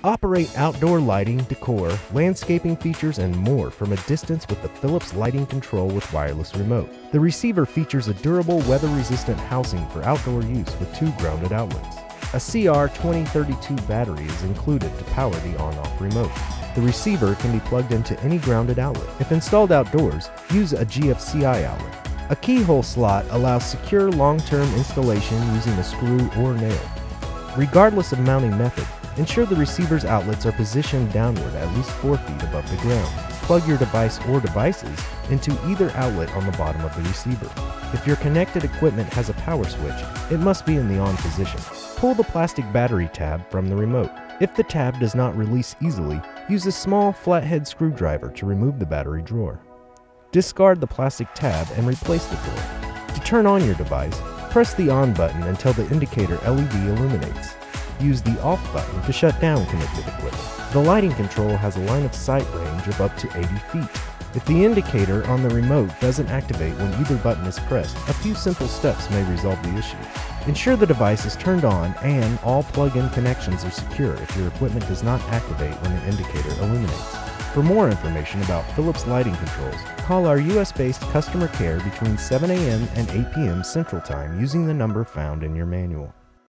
Operate outdoor lighting, decor, landscaping features, and more from a distance with the Philips lighting control with wireless remote. The receiver features a durable, weather-resistant housing for outdoor use with 2 grounded outlets. A CR2032 battery is included to power the on-off remote. The receiver can be plugged into any grounded outlet. If installed outdoors, use a GFCI outlet. A keyhole slot allows secure long-term installation using a screw or nail. Regardless of mounting method, ensure the receiver's outlets are positioned downward at least 4 feet above the ground. Plug your device or devices into either outlet on the bottom of the receiver. If your connected equipment has a power switch, it must be in the on position. Pull the plastic battery tab from the remote. If the tab does not release easily, use a small flathead screwdriver to remove the battery drawer. Discard the plastic tab and replace the drawer. To turn on your device, press the on button until the indicator LED illuminates. Use the off button to shut down connected equipment. The lighting control has a line of sight range of up to 80 feet. If the indicator on the remote doesn't activate when either button is pressed, a few simple steps may resolve the issue. Ensure the device is turned on and all plug-in connections are secure if your equipment does not activate when the indicator illuminates. For more information about Philips lighting controls, call our US-based customer care between 7 a.m. and 8 p.m. Central Time using the number found in your manual.